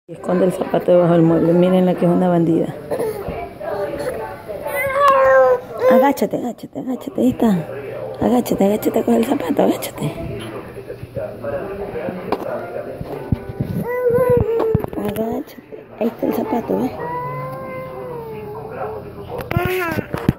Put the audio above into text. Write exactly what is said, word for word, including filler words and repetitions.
Esconde el zapato debajo del mueble. Miren la que es una bandida. Agáchate, agáchate, agáchate. Ahí está. Agáchate, agáchate, coge el zapato, agáchate. Agáchate. Ahí está el zapato, ¿ves?